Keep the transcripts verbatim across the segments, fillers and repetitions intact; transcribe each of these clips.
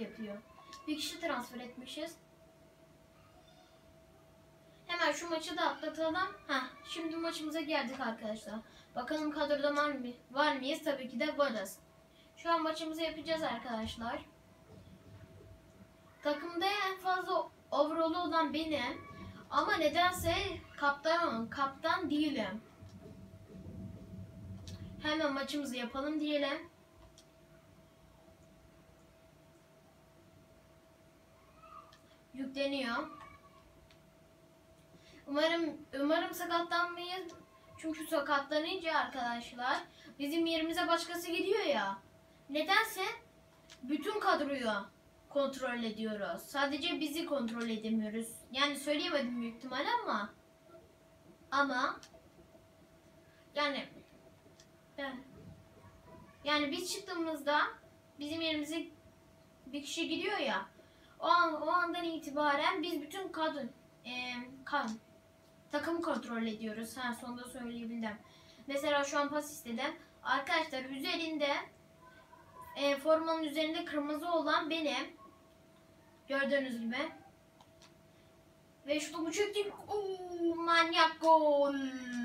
yapıyor. Bir kişi transfer etmişiz. Hemen şu maçı da atlatalım. Heh, şimdi maçımıza geldik arkadaşlar. Bakalım kadroda var mı? Var mıyız? Tabii ki de varız. Şu an maçımızı yapacağız arkadaşlar. Takımda en fazla overall'u olan benim. Ama nedense kaptan, kaptan değilim. Hemen maçımızı yapalım diyelim. Yükleniyor. Umarım umarım sakatlanmayız. Çünkü sakatlanınca arkadaşlar bizim yerimize başkası gidiyor ya. Nedense bütün kadroyu kontrol ediyoruz. Sadece bizi kontrol edemiyoruz. Yani söyleyemedim büyük ihtimal ama ama yani yani biz çıktığımızda bizim yerimize bir kişi gidiyor ya. O an o andan itibaren biz bütün kadro e, kan takımı kontrol ediyoruz. Ha, sonunda söyleyebildim. Mesela şu an pas istedim. Arkadaşlar üzerinde e, formanın üzerinde kırmızı olan benim. Gördüğünüz gibi. Ve şu topu çektik. Uuu, manyak gol.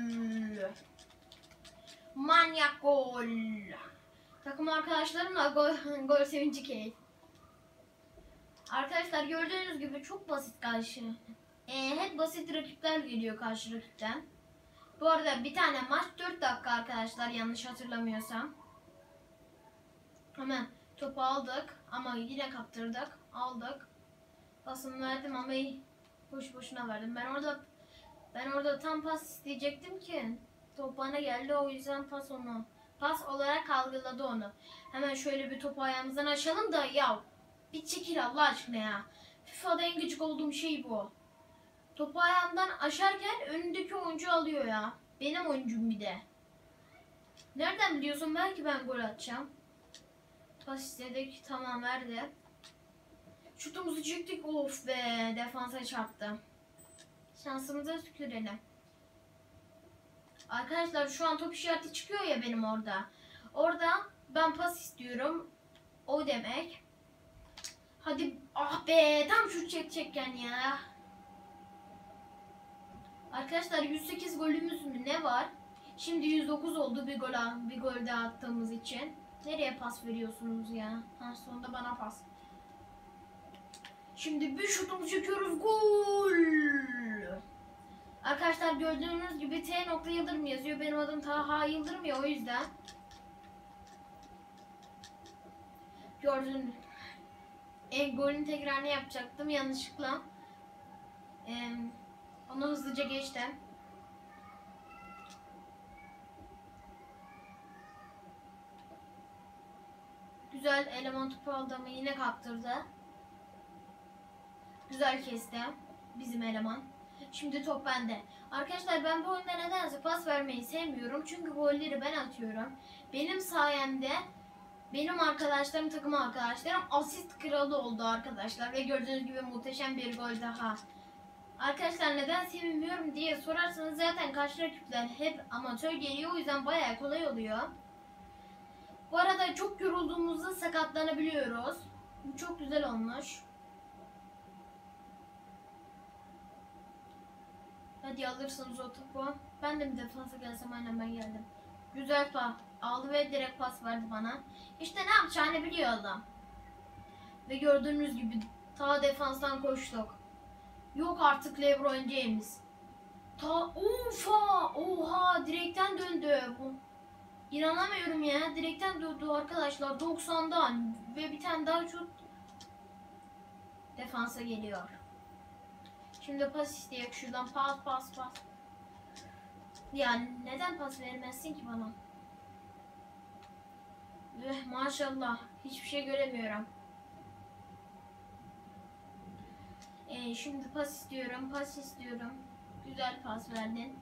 Manyak gol. Takım arkadaşlarımla gol, gol sevinci keyif. Arkadaşlar gördüğünüz gibi çok basit karşı. Ee, hep basit rakipler geliyor karşı rakipten. Bu arada bir tane maç dört dakika arkadaşlar, yanlış hatırlamıyorsam. Hemen topu aldık ama yine kaptırdık. Aldık. Pasımı verdim ama boş boşuna verdim. Ben orada ben orada tam pas isteyecektim ki top bana geldi, o yüzden pas onu. Pas olarak algıladı onu. Hemen şöyle bir topu ayağımızdan açalım da ya bir çekil Allah aşkına ya. FIFA'da en gıcık olduğum şey bu. Topu ayağımdan aşarken önündeki oyuncu alıyor ya. Benim oyuncum bir de. Nereden biliyorsun? Belki ben gol atacağım. Pas istedik. Tamam, verdi. Şutumuzu çektik. Of be. Defansa çarptı. Şansımıza tükürelim. Arkadaşlar şu an top işareti çıkıyor ya benim orada. Orada ben pas istiyorum. O demek. Hadi. Ah be. Tam şut çekecekken ya. Arkadaşlar yüz sekiz golümüz mü ne var? Şimdi yüz dokuz oldu bir gol bir gol daha attığımız için. Nereye pas veriyorsunuz ya? Ha, sonunda bana pas. Şimdi bir şutumuzu çekiyoruz. Gol! Arkadaşlar gördüğünüz gibi T. Yıldırım yazıyor. Benim adım Taha Yıldırım ya, o yüzden. Gördüğünüz e, golün tekrarını yapacaktım yanlışlıkla. Eee Onu hızlıca geçtim. Güzel eleman topu aldı ama yine kaptırdı. Güzel kesti bizim eleman. Şimdi top bende. Arkadaşlar ben bu oyunda nedense pas vermeyi sevmiyorum. Çünkü golleri ben atıyorum. Benim sayemde benim arkadaşlarım, takım arkadaşlarım asist kralı oldu arkadaşlar. Ve gördüğünüz gibi muhteşem bir gol daha. Arkadaşlar neden sevinmiyorum diye sorarsanız zaten karşı rakipler hep amatör geliyor, o yüzden bayağı kolay oluyor. Bu arada çok yorulduğumuzda sakatlanabiliyoruz. Bu çok güzel olmuş. Hadi alırsınız o topu. Ben de mi defansa gelsem? Aynen, ben geldim. Güzel pas aldı ve direkt pas verdi bana. İşte ne yapacağını biliyor adam. Ve gördüğünüz gibi ta defanstan koştuk. Yok artık LeBron James. Ta ufa oha direkten döndü. Bu. İnanamıyorum ya, direkten döndü arkadaşlar doksandan ve bir tane daha şut defansa geliyor. Şimdi pas isteyek şuradan, pas pas pas. Yani neden pas vermezsin ki bana? Üh, maşallah hiçbir şey göremiyorum. Ee, şimdi pas istiyorum, pas istiyorum. Güzel pas verdin.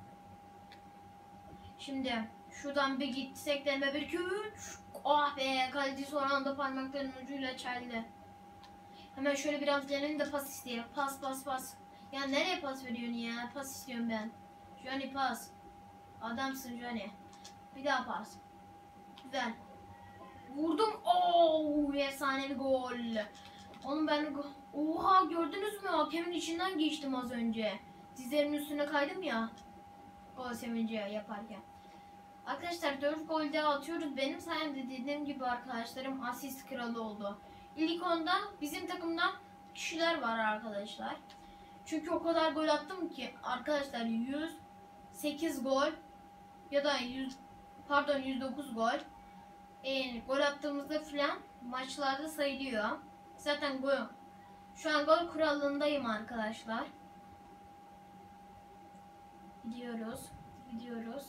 Şimdi şuradan bir gitsek denme, bir iki üç. Ah be, kaleci son anda parmaklarının ucuyla çeldi. Hemen şöyle biraz denelim de pas isteyeyim. Pas pas pas. Ya nereye pas veriyorsun ya? Pas istiyorum ben. Johnny pas. Adamsın Johnny. Bir daha pas. Güzel. Vurdum. Oo, efsane bir gol. Oğlum ben oha gördünüz mü? Hakemin içinden geçtim az önce. Dizlerimin üstüne kaydım ya. O sevinci yaparken. Arkadaşlar dört gol daha atıyoruz. Benim sayemde dediğim gibi arkadaşlarım asist kralı oldu. İlk onda bizim takımda kişiler var arkadaşlar. Çünkü o kadar gol attım ki arkadaşlar yüz sekiz gol ya da yüz pardon yüz dokuz gol. E, gol attığımızda filan maçlarda sayılıyor. Zaten gol şu an gol kuralındayım arkadaşlar. Gidiyoruz. Gidiyoruz.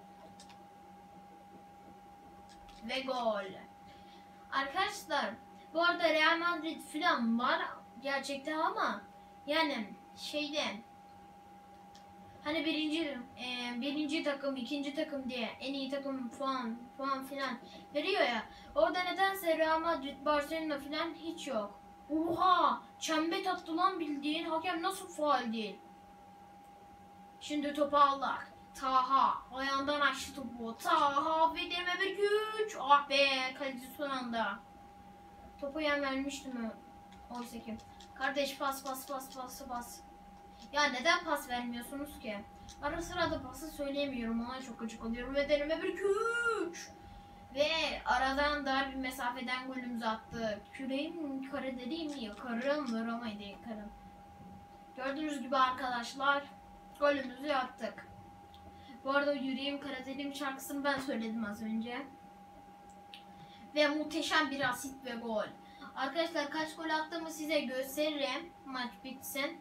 Ve gol. Arkadaşlar bu arada Real Madrid filan var gerçekten ama yani şeyde hani birinci e, birinci takım, ikinci takım diye en iyi takım puan puan filan veriyor ya. Orada nedense Real Madrid, Barcelona filan hiç yok. Oha! Çembet attı lan bildiğin. Hakem nasıl faul değil? Şimdi topu aldık. Taha ayağından açtı topu. Taha ve deneme bir güç. Ah be kaleci son anda. Topu yan vermişti mi? Oysa ki. Kardeş pas pas pas pas pas. Ya neden pas vermiyorsunuz ki? Ara sıra da pası söyleyemiyorum. Ona çok gıcık oluyorum. Ve deneme bir güç. Ve aradan dar bir mesafeden golümüzü attı. Küreğim kare dediğim yakarım. Vuramaydı yakarım. Gördüğünüz gibi arkadaşlar golümüzü yaptık. Bu arada Yüreğim Karadeniz şarkısını ben söyledim az önce. Ve muhteşem bir asit ve gol. Arkadaşlar kaç gol attığımı size gösteririm. Maç bitsin.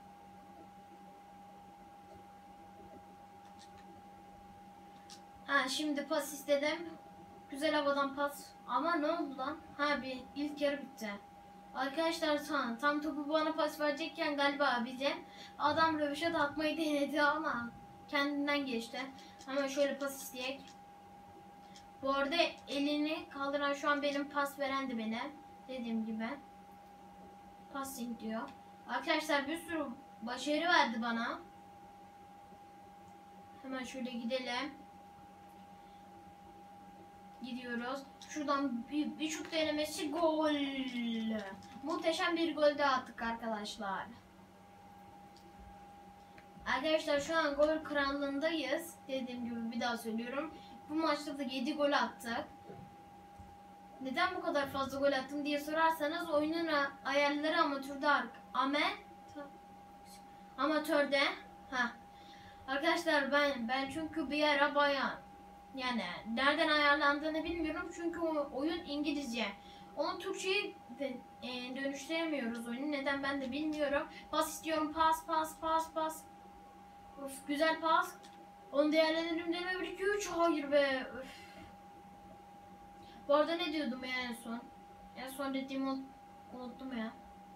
Ha şimdi pas istedim. Güzel havadan pas. Ama ne oldu lan? Ha bir ilk yarı bitti. Arkadaşlar tam, tam topu bana pas verecekken galiba bize adam röveşat atmayı denedi ama kendinden geçti. Hemen şöyle pas isteyek. Bu arada elini kaldıran şu an benim pas veren de beni. Dediğim gibi. Passing diyor. Arkadaşlar bir sürü başarı verdi bana. Hemen şöyle gidelim. Gidiyoruz. Şuradan bir, bir şut denemesi gol. Muhteşem bir gol daha attık arkadaşlar. Arkadaşlar şu an gol krallığındayız. Dediğim gibi bir daha söylüyorum. Bu maçta da yedi gol attık. Neden bu kadar fazla gol attım diye sorarsanız oyunun ayarları amatörde ama amatörde ha. Arkadaşlar ben ben çünkü bir ara bayağı yani nereden ayarlandığını bilmiyorum çünkü o oyun İngilizce. Onu Türkçe'ye e, dönüştüremiyoruz oyunu. Neden ben de bilmiyorum. Pas istiyorum. Pas pas pas pas. Of, güzel pas. Onu değerlendiririm deneme bir iki üç. Hayır be. Öf. Bu arada ne diyordum ya en son? En son dediğimi unuttum ya.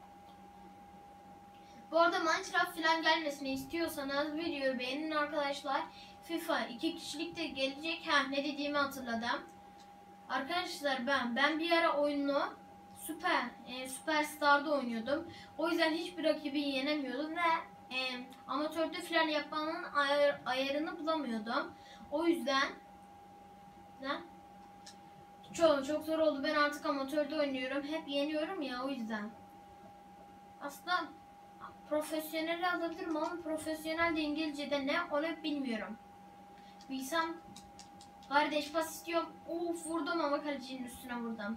Bu arada Minecraft falan gelmesini istiyorsanız videoyu beğenin arkadaşlar. FIFA iki kişilik de gelecek. Ha ne dediğimi hatırladım. Arkadaşlar ben ben bir ara oyunu Süper e, Superstar'da oynuyordum. O yüzden hiçbir rakibi yenemiyordum ve e, amatörde falan yapmanın ayar, ayarını bulamıyordum. O yüzden ne? Çok çok zor oldu. Ben artık amatörde oynuyorum. Hep yeniyorum ya o yüzden. Aslında profesyonel alabilirim ama profesyonel de İngilizce'de ne onu bilmiyorum. Bilsem kardeş pas istiyorum. Uf vurdum ama kalecinin üstüne vurdum.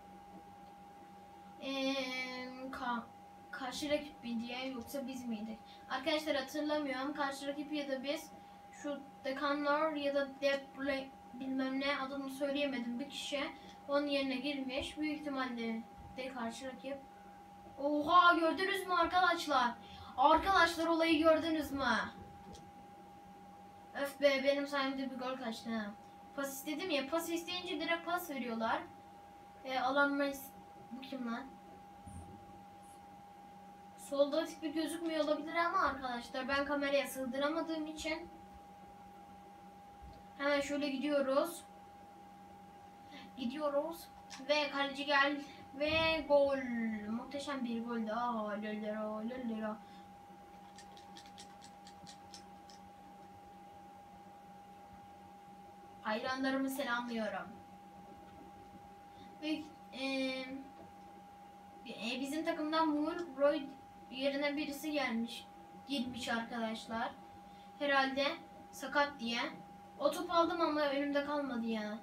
Ee, ka karşı rakip mi diye yoksa biz miydik? Arkadaşlar hatırlamıyorum. Karşı rakip ya da biz şu Dekanlar ya da Deple bilmem ne adını söyleyemedim bir kişi onun yerine girmiş. Büyük ihtimalle de karşı rakip. Oha gördünüz mü arkadaşlar? Arkadaşlar olayı gördünüz mü? Öf be benim sayemde bir gol kaçtı ha. Pas istedim ya pas isteyince direkt pas veriyorlar. E, alan bu kim lan? Solda tipi gözükmüyor olabilir ama arkadaşlar ben kameraya sığdıramadığım için hemen şöyle gidiyoruz. Gidiyoruz ve kaleci gel ve gol. Muhteşem bir gol daha. Lölero lölero. Hayranlarımı selamlıyorum. Ve e, E, bizim takımdan Mulroy yerine birisi gelmiş. Girmiş arkadaşlar. Herhalde sakat diye. O topu aldım ama önümde kalmadı ya.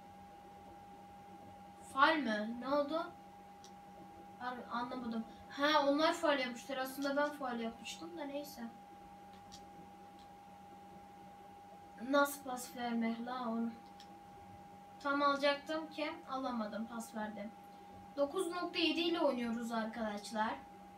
Faul mü? Ne oldu? Anlamadım. Ha, onlar faul yapmışlar. Aslında ben faul yapmıştım da neyse. Nasıl pas vermek la onu? Tam alacaktım ki alamadım, pas verdim. dokuz nokta yedi ile oynuyoruz arkadaşlar.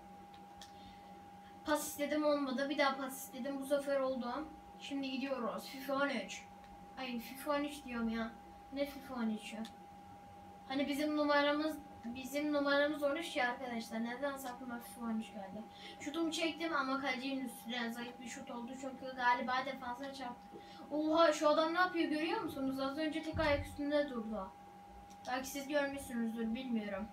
Pas istedim, olmadı. Bir daha pas istedim, bu sefer oldu. Şimdi gidiyoruz. FIFA on üç. Ay, FIFA on üç diyorum ya. Ne FIFA on üç'ü? Hani bizim numaramız bizim numaramız on üç ya arkadaşlar. Neden aklıma FIFA on üç geldi? Şutumu çektim ama kalecinin üstüne zayıf bir şut oldu çünkü galiba defansa çarptı. Oha, şu adam ne yapıyor görüyor musunuz? Az önce tek ayak üstünde durdu. Belki siz görmüşsünüzdür, bilmiyorum.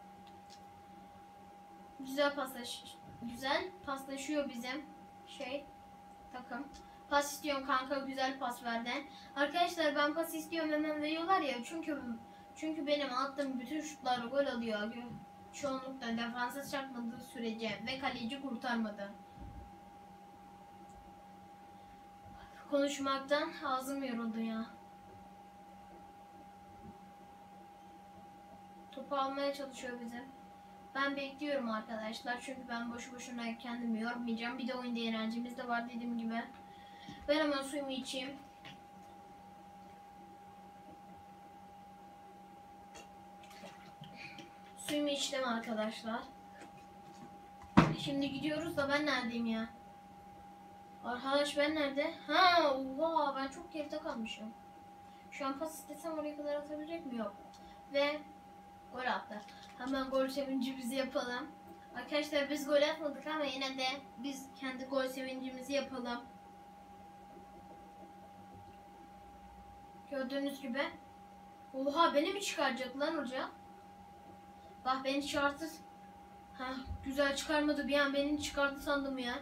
Güzel paslaş güzel paslaşıyor bizim şey takım. Pas istiyorum kanka, güzel pas verdin. Arkadaşlar ben pas istiyorum hemen veriyorlar ya, çünkü çünkü benim attığım bütün şutları gol alıyor. Çoğunlukla defansa çarpmadığı sürece ve kaleci kurtarmadı. Konuşmaktan ağzım yoruldu ya. Topu almaya çalışıyor bizim. Ben bekliyorum arkadaşlar çünkü ben boşu boşuna kendimi yormayacağım. Bir de oyunda enerjimiz de var dediğim gibi. Ben hemen suyumu içeyim. Suyumu içtim arkadaşlar. Şimdi gidiyoruz da ben neredeyim ya? Arkadaş ben nerede? Ha, oha, ben çok geride kalmışım. Şu an pas istesem oraya kadar atabilecek mi? Yok. Ve gol attı. Hemen gol sevincimizi yapalım. Arkadaşlar biz gol atmadık ama yine de biz kendi gol sevincimizi yapalım. Gördüğünüz gibi. Oha, beni mi çıkaracak lan hoca? Bak, beni çıkarttı. Ha, güzel çıkarmadı, bir an beni çıkardı sandım ya.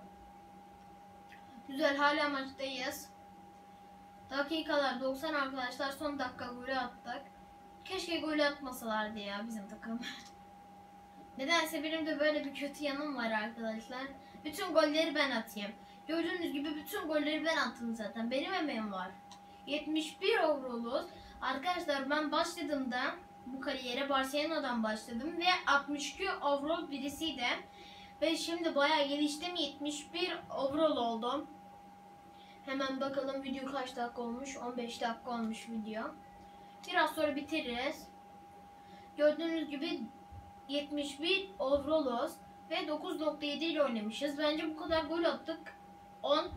Güzel, hala maçtayız. Dakikalar doksan arkadaşlar, son dakika golü attık. Keşke golü atmasalardı ya bizim takım. Nedense benim de böyle bir kötü yanım var arkadaşlar. Bütün golleri ben atayım. Gördüğünüz gibi bütün golleri ben attım zaten. Benim emeğim var. yetmiş bir overall'uz. Arkadaşlar ben başladığımda bu kariyere Barcelona'dan başladım ve altmış iki overall birisiydi. Ve şimdi bayağı geliştim. yetmiş bir overall oldum. Hemen bakalım video kaç dakika olmuş. on beş dakika olmuş video. Biraz sonra bitiririz. Gördüğünüz gibi yetmiş bir overall'uz ve dokuz nokta yedi ile oynamışız. Bence bu kadar gol attık. on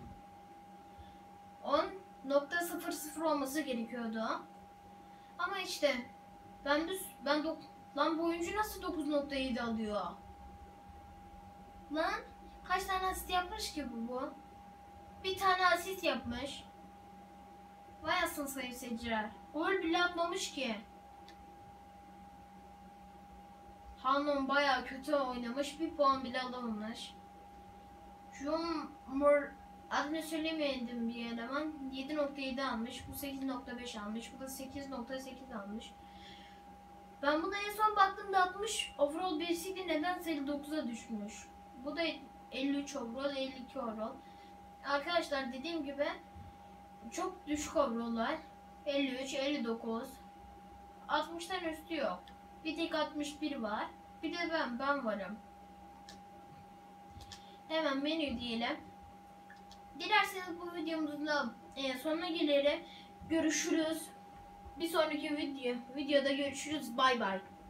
nokta sıfır sıfır olması gerekiyordu. Ama işte ben düz ben dok lan bu oyuncu nasıl dokuz nokta yedi alıyor? Lan kaç tane asist yapmış ki bu bu? Bir tane asist yapmış. Vay asın sayın seyirciler. Gol bile atmamış ki. Hanon bayağı kötü oynamış. Bir puan bile alamamış. Jumur adını söylemeyendim bir eleman. yedi nokta yedi almış. Bu sekiz nokta beş almış. Bu da sekiz nokta sekiz almış. Ben buna en son baktığımda altmış overall birisiydi. Nedense elli dokuza düşmüş. Bu da elli üç overall, elli iki overall. Arkadaşlar dediğim gibi çok düşük overall'lar. elli üç, elli dokuz. altmıştan üstü yok. Bir tek altmış bir var. Bir de ben, ben varım. Hemen menü diyelim. Dilerseniz bu videomuzun da e, sonuna gelelim. Görüşürüz. Bir sonraki video videoda görüşürüz. Bay bay.